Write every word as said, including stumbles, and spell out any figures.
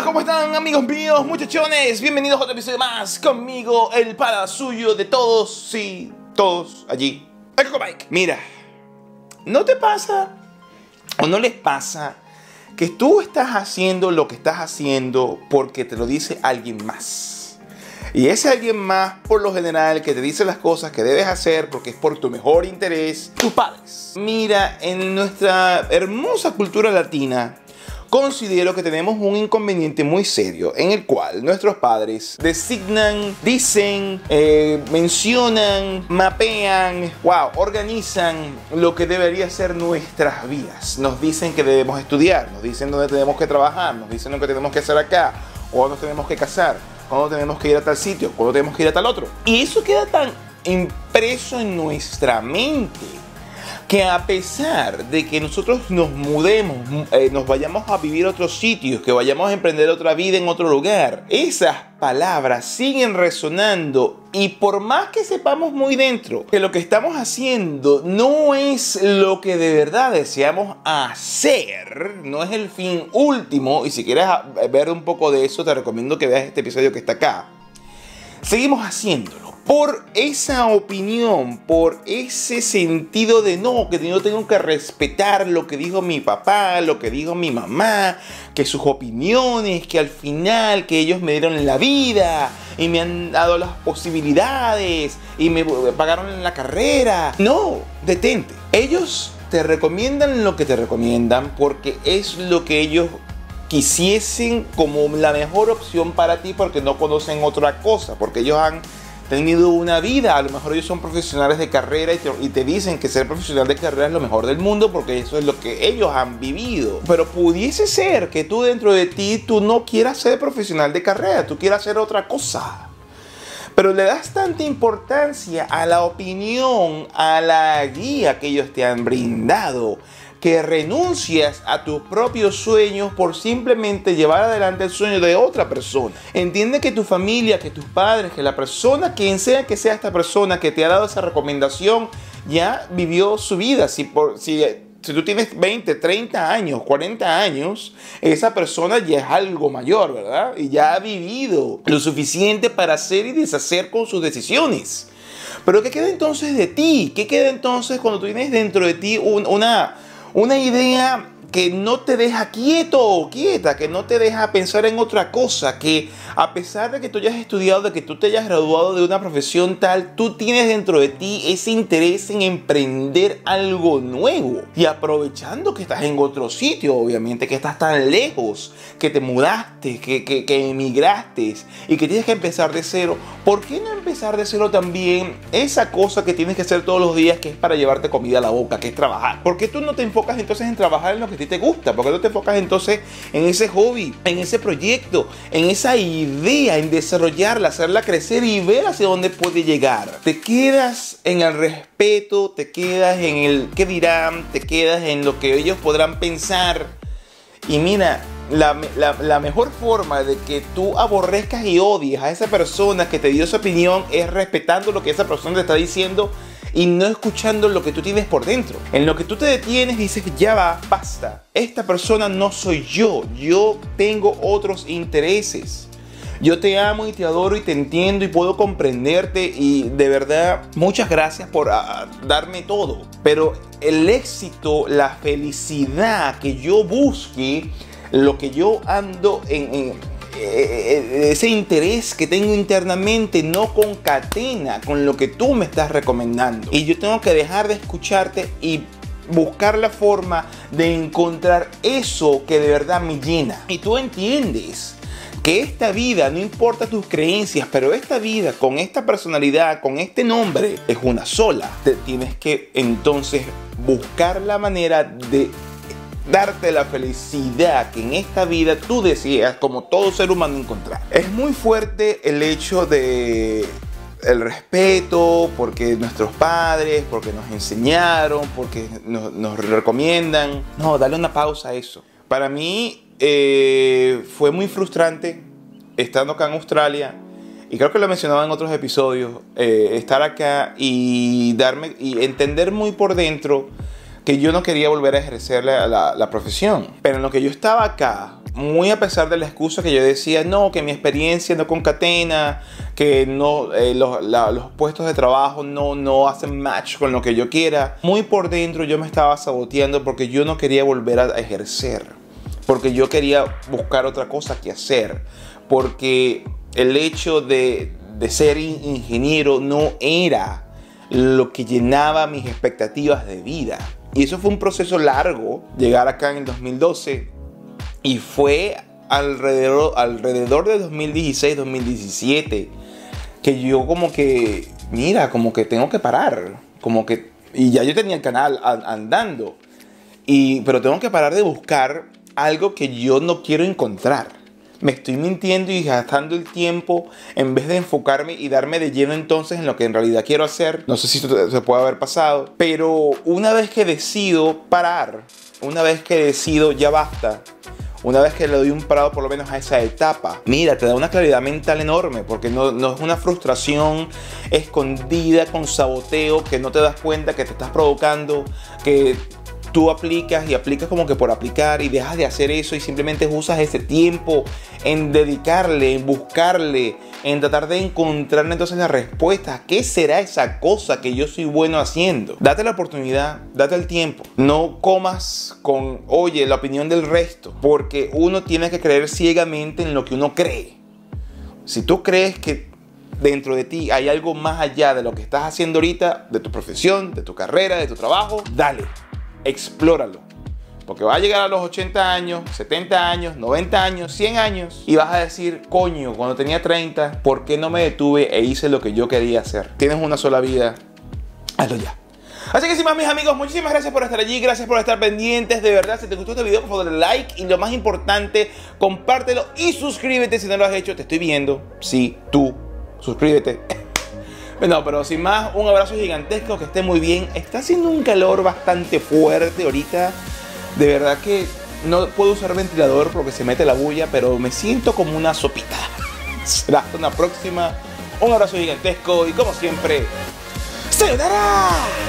¿Cómo están, amigos míos, muchachones? Bienvenidos a otro episodio más conmigo, el para suyo de todos, sí, todos allí, el Coco Mike. Mira, ¿no te pasa o no les pasa que tú estás haciendo lo que estás haciendo porque te lo dice alguien más? Y ese alguien más, por lo general, que te dice las cosas que debes hacer porque es por tu mejor interés, tus padres. Mira, en nuestra hermosa cultura latina, considero que tenemos un inconveniente muy serio en el cual nuestros padres designan, dicen, eh, mencionan, mapean, wow, organizan lo que debería ser nuestras vidas. Nos dicen que debemos estudiar, nos dicen dónde tenemos que trabajar, nos dicen lo que tenemos que hacer acá, o nos tenemos que casar, cuándo tenemos que ir a tal sitio, cuándo tenemos que ir a tal otro. Y eso queda tan impreso en nuestra mente que a pesar de que nosotros nos mudemos, eh, nos vayamos a vivir a otros sitios, que vayamos a emprender otra vida en otro lugar, esas palabras siguen resonando. Y por más que sepamos muy dentro que lo que estamos haciendo no es lo que de verdad deseamos hacer, no es el fin último, y si quieres ver un poco de eso, te recomiendo que veas este episodio que está acá, seguimos haciéndolo por esa opinión, por ese sentido de no, que yo tengo que respetar lo que dijo mi papá, lo que dijo mi mamá, que sus opiniones, que al final, que ellos me dieron la vida y me han dado las posibilidades y me pagaron la carrera. No, detente. Ellos te recomiendan lo que te recomiendan porque es lo que ellos quisiesen como la mejor opción para ti, porque no conocen otra cosa, porque ellos han tenido una vida, a lo mejor ellos son profesionales de carrera y te, y te dicen que ser profesional de carrera es lo mejor del mundo porque eso es lo que ellos han vivido. Pero pudiese ser que tú dentro de ti, tú no quieras ser profesional de carrera, tú quieras hacer otra cosa. Pero le das tanta importancia a la opinión, a la guía que ellos te han brindado, que renuncias a tus propios sueños por simplemente llevar adelante el sueño de otra persona. Entiende que tu familia, que tus padres, que la persona, quien sea que sea esta persona que te ha dado esa recomendación, ya vivió su vida. Si, por, si, si tú tienes veinte, treinta años, cuarenta años, esa persona ya es algo mayor, ¿verdad? Y ya ha vivido lo suficiente para hacer y deshacer con sus decisiones. Pero ¿qué queda entonces de ti? ¿Qué queda entonces cuando tú tienes dentro de ti un, una... Una idea que no te deja quieto o quieta, que no te deja pensar en otra cosa, que a pesar de que tú hayas estudiado, de que tú te hayas graduado de una profesión tal, tú tienes dentro de ti ese interés en emprender algo nuevo? Y aprovechando que estás en otro sitio, obviamente, que estás tan lejos, que te mudaste, que, que, que emigraste y que tienes que empezar de cero, ¿por qué no empezar de cero también esa cosa que tienes que hacer todos los días, que es para llevarte comida a la boca, que es trabajar? ¿Por qué tú no te enfocas entonces en trabajar en lo que a ti te gusta? ¿Por qué no te enfocas entonces en ese hobby, en ese proyecto, en esa idea, en desarrollarla, hacerla crecer y ver hacia dónde puede llegar? Te quedas en el respeto, te quedas en el qué dirán, te quedas en lo que ellos podrán pensar. Y mira, la, la, la mejor forma de que tú aborrezcas y odies a esa persona que te dio esa opinión es respetando lo que esa persona te está diciendo y no escuchando lo que tú tienes por dentro. En lo que tú te detienes y dices, ya va, basta. Esta persona no soy yo. Yo tengo otros intereses. Yo te amo y te adoro y te entiendo y puedo comprenderte. Y de verdad, muchas gracias por uh, darme todo. Pero el éxito, la felicidad que yo busque, lo que yo ando en... en ese interés que tengo internamente no concatena con lo que tú me estás recomendando, y yo tengo que dejar de escucharte y buscar la forma de encontrar eso que de verdad me llena. Y tú entiendes que esta vida, no importa tus creencias, pero esta vida con esta personalidad, con este nombre, es una sola. Te tienes que entonces buscar la manera de darte la felicidad que en esta vida tú deseas, como todo ser humano, encontrar. Es muy fuerte el hecho de el respeto, porque nuestros padres, porque nos enseñaron, porque nos, nos recomiendan. No, dale una pausa a eso. Para mí eh, fue muy frustrante estando acá en Australia, y creo que lo he mencionado en otros episodios, eh, estar acá y darme y entender muy por dentro que yo no quería volver a ejercer la, la, la profesión. Pero en lo que yo estaba acá, muy a pesar de la excusa que yo decía, no, que mi experiencia no concatena, que no, eh, los, la, los puestos de trabajo no, no hacen match con lo que yo quiera, muy por dentro yo me estaba saboteando porque yo no quería volver a ejercer, porque yo quería buscar otra cosa que hacer, porque el hecho de, de ser ingeniero no era lo que llenaba mis expectativas de vida. Y eso fue un proceso largo, llegar acá en el dos mil doce, y fue alrededor, alrededor de dos mil dieciséis, dos mil diecisiete, que yo como que, mira, como que tengo que parar, como que, y ya yo tenía el canal andando, y, pero tengo que parar de buscar algo que yo no quiero encontrar. Me estoy mintiendo y gastando el tiempo en vez de enfocarme y darme de lleno entonces en lo que en realidad quiero hacer. No sé si esto se puede haber pasado, pero una vez que decido parar, una vez que decido ya basta, una vez que le doy un parado por lo menos a esa etapa, mira, te da una claridad mental enorme, porque no, no es una frustración escondida con saboteo que no te das cuenta que te estás provocando, que tú aplicas y aplicas como que por aplicar y dejas de hacer eso y simplemente usas ese tiempo en dedicarle, en buscarle, en tratar de encontrar entonces la respuesta. ¿Qué será esa cosa que yo soy bueno haciendo? Date la oportunidad, date el tiempo. No comas con, oye, la opinión del resto, porque uno tiene que creer ciegamente en lo que uno cree. Si tú crees que dentro de ti hay algo más allá de lo que estás haciendo ahorita, de tu profesión, de tu carrera, de tu trabajo, dale. Explóralo, porque va a llegar a los ochenta años, setenta años, noventa años, cien años y vas a decir, coño, cuando tenía treinta, ¿por qué no me detuve e hice lo que yo quería hacer? Tienes una sola vida, hazlo ya. Así que sin más, mis amigos, muchísimas gracias por estar allí, gracias por estar pendientes, de verdad. Si te gustó este video, por favor dale like y lo más importante, compártelo y suscríbete si no lo has hecho. Te estoy viendo, sí, tú, suscríbete. No, pero sin más, un abrazo gigantesco, que esté muy bien. Está haciendo un calor bastante fuerte ahorita. De verdad que no puedo usar ventilador porque se mete la bulla, pero me siento como una sopita. Será hasta una próxima. Un abrazo gigantesco y como siempre, ¡sayonara!